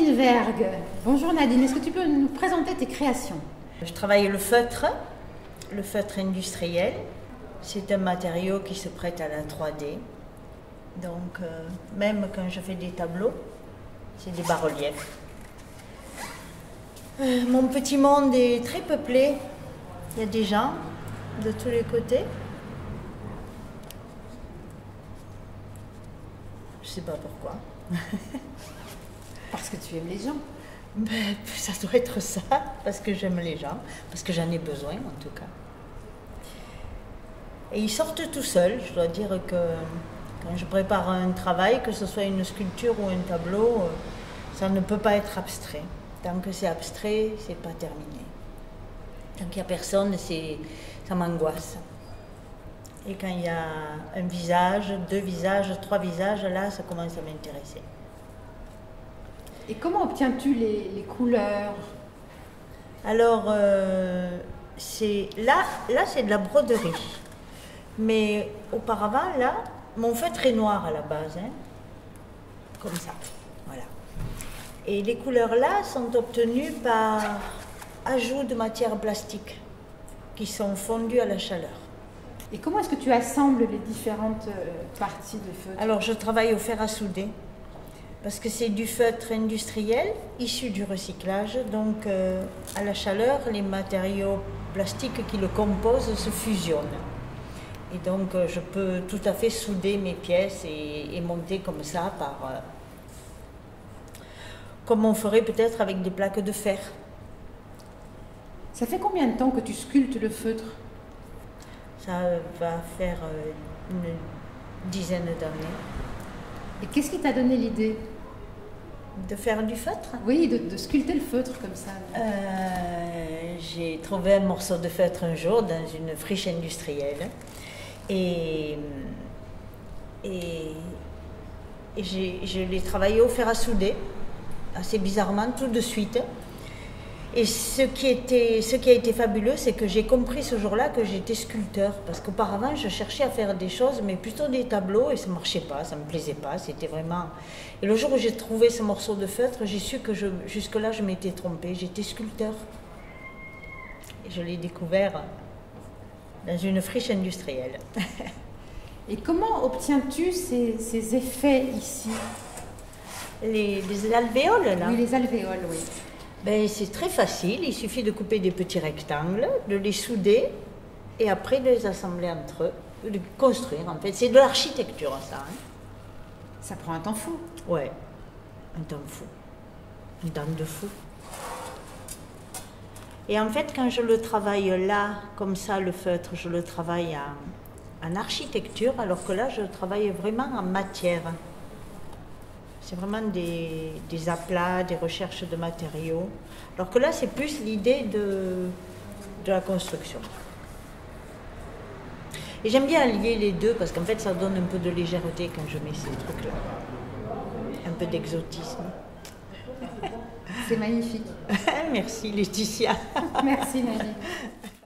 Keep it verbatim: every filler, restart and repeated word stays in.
Nadine Vergue. Bonjour Nadine, est-ce que tu peux nous présenter tes créations? Je travaille le feutre, le feutre industriel. C'est un matériau qui se prête à la trois D. Donc, euh, même quand je fais des tableaux, c'est des bas-reliefs. Euh, mon petit monde est très peuplé. Il y a des gens de tous les côtés. Je ne sais pas pourquoi. Parce que tu aimes les gens. Ben, ça doit être ça, parce que j'aime les gens, parce que j'en ai besoin en tout cas. Et ils sortent tout seuls. Je dois dire que quand je prépare un travail, que ce soit une sculpture ou un tableau, ça ne peut pas être abstrait. Tant que c'est abstrait, c'est pas terminé. Tant qu'il n'y a personne, ça m'angoisse. Et quand il y a un visage, deux visages, trois visages, là, ça commence à m'intéresser. Et comment obtiens-tu les, les couleurs? Alors, euh, c'est là, là c'est de la broderie. Mais auparavant, là, mon feutre est noir à la base, hein, comme ça, voilà. Et les couleurs là sont obtenues par ajout de matières plastiques qui sont fondues à la chaleur. Et comment est-ce que tu assembles les différentes parties de feutre? Alors, je travaille au fer à souder, parce que c'est du feutre industriel issu du recyclage. Donc, euh, à la chaleur, les matériaux plastiques qui le composent se fusionnent. Et donc, euh, je peux tout à fait souder mes pièces et, et monter comme ça, par, euh, comme on ferait peut-être avec des plaques de fer. Ça fait combien de temps que tu sculptes le feutre? Ça va faire euh, une dizaine d'années. Et qu'est-ce qui t'a donné l'idée? De faire du feutre? Oui, de, de sculpter le feutre comme ça. Euh, j'ai trouvé un morceau de feutre un jour dans une friche industrielle. Et, et, et je l'ai travaillé au fer à souder, assez bizarrement, tout de suite. Et ce qui, était, ce qui a été fabuleux, c'est que j'ai compris ce jour-là que j'étais sculpteur. Parce qu'auparavant, je cherchais à faire des choses, mais plutôt des tableaux, et ça ne marchait pas, ça ne me plaisait pas. C'était vraiment... Et le jour où j'ai trouvé ce morceau de feutre, j'ai su que jusque-là, je m'étais trompée. J'étais sculpteur. Et je l'ai découvert dans une friche industrielle. Et comment obtiens-tu ces, ces effets ici? les, les alvéoles, là? Oui, les alvéoles, oui. Ben, c'est très facile, il suffit de couper des petits rectangles, de les souder et après de les assembler entre eux, de les construire en fait. C'est de l'architecture ça. Hein. Ça prend un temps fou. Ouais, un temps fou, un temps de fou. Et en fait, quand je le travaille là, comme ça, le feutre, je le travaille en, en architecture, alors que là, je travaille vraiment en matière. C'est vraiment des, des aplats, des recherches de matériaux. Alors que là, c'est plus l'idée de, de la construction. Et j'aime bien allier les deux parce qu'en fait, ça donne un peu de légèreté quand je mets ces trucs-là. Un peu d'exotisme. C'est magnifique. Merci Laetitia. Merci Nadine.